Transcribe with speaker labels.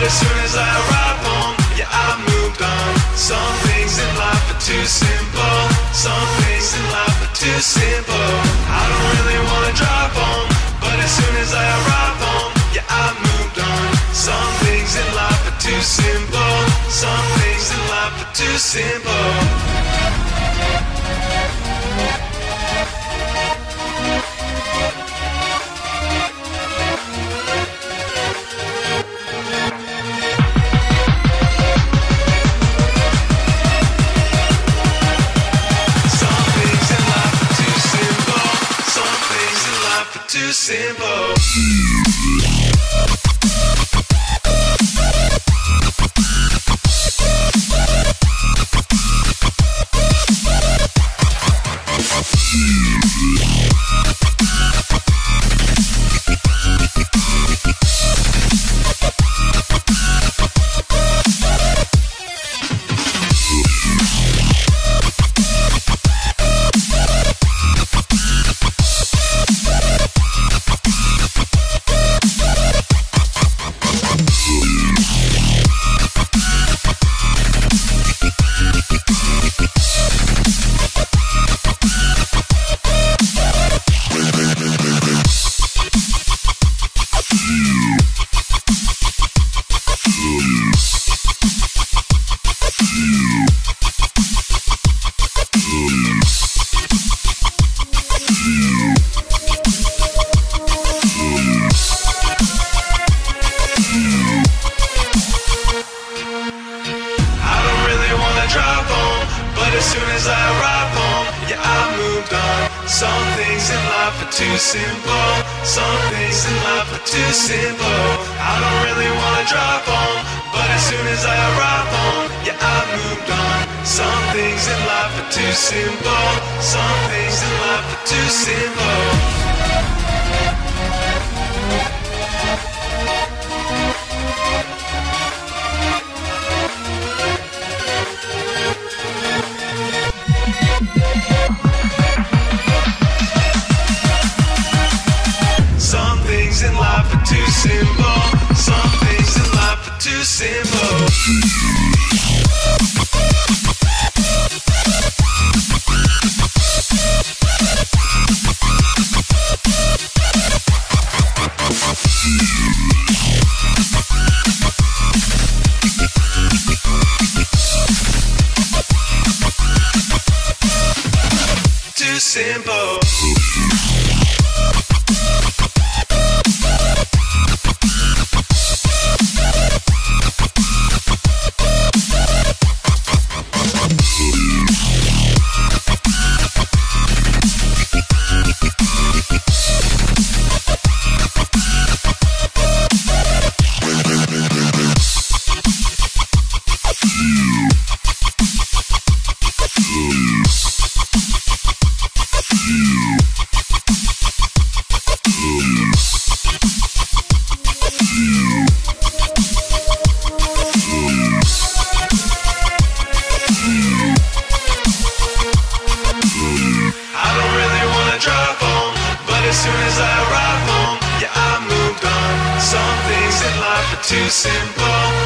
Speaker 1: as soon as I arrive home, yeah, I moved on. Some things in life are too simple. Some things in life are too simple. I don't really wanna drive home, but as soon as I arrive home, yeah, I moved on. Some things in life are too simple. Some things in life are too simple. Too simple. As soon as I arrive home, yeah, I moved on. Some things in life are too simple. Some things in life are too simple. I don't really wanna drive home, but as soon as I arrive home, yeah, I moved on. Some things in life are too simple. Some things in life are too simple. Some things in life are too simple. Some things in life are too simple. Too simple. As soon as I arrive home, yeah, I moved on. Some things in life are too simple.